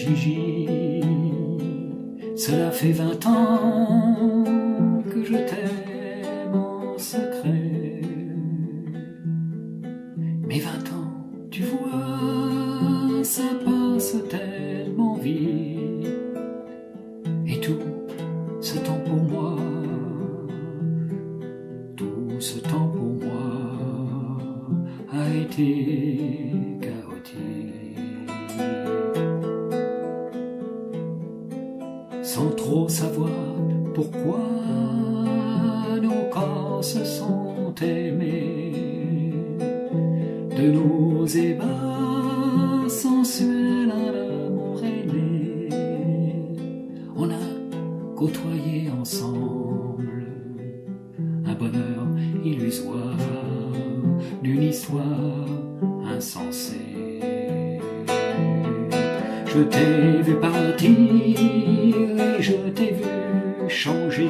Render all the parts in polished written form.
Gigi, cela fait 20 ans que je t'aime en secret. Mais 20 ans, tu vois, ça passe tellement vite. Et tout ce temps pour moi, tout ce temps pour moi a été chaotique. Sans trop savoir pourquoi nos corps se sont aimés, de nos ébats sensuels à l'amour ailé, on a côtoyé ensemble un bonheur illusoire d'une histoire insensée. Je t'ai vu partir et je t'ai vu changer.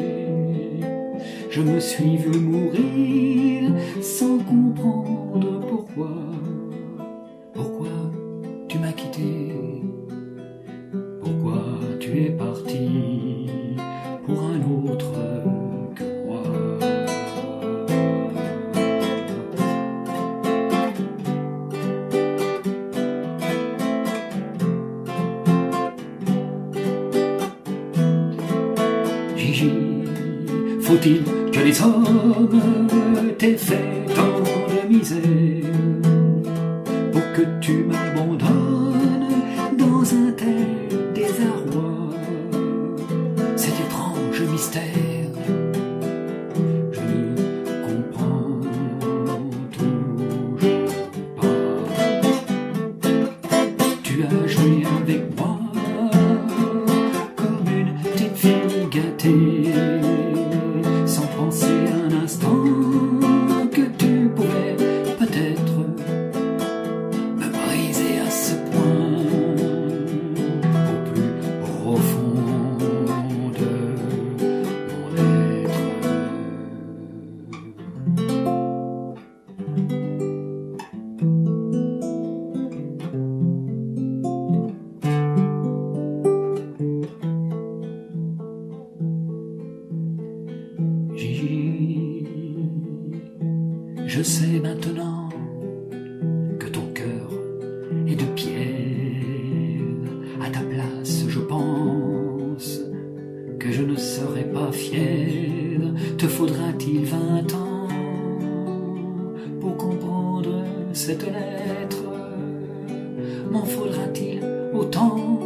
Je me suis vu mourir sans comprendre pourquoi. Pourquoi tu m'as quitté? Pourquoi tu es parti pour un autre que moi? Gigi, faut-il que les hommes t'aient fait tant de misère pour que tu m'abandonnes dans un tel désarroi? Cet étrange mystère, je ne comprends toujours pas. Tu as joué avec moi comme une petite fille gâtée, sans penser un instant que tu pouvais peut-être me briser à ce point, au plus profond de mon être. Gigi, je sais maintenant que ton cœur est de pierre. À ta place, je pense que je ne serais pas fier. Te faudra-t-il 20 ans pour comprendre cette lettre? M'en faudra-t-il autant